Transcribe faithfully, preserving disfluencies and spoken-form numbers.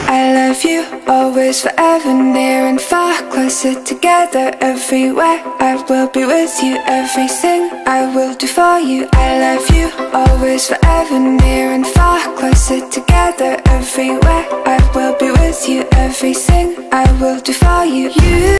I love you, always, forever, near and far, closer together, everywhere. I will be with you, everything I will do for you. I love you, always, forever, near and far, closer together, everywhere. I will be with you, everything I will do for you. You